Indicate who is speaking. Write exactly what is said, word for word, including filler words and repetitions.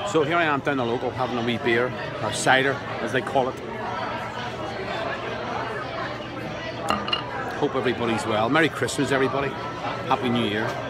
Speaker 1: So here I am down the local having a wee beer, or cider as they call it. Hope everybody's well. Merry Christmas everybody. Happy New Year.